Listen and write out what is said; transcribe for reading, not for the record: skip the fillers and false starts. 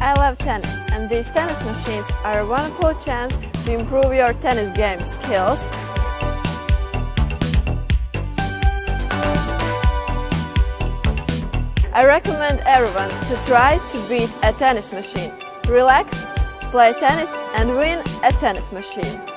I love tennis, and these tennis machines are a wonderful chance to improve your tennis game skills. I recommend everyone to try to beat a tennis machine. Relax, play tennis and win a tennis machine.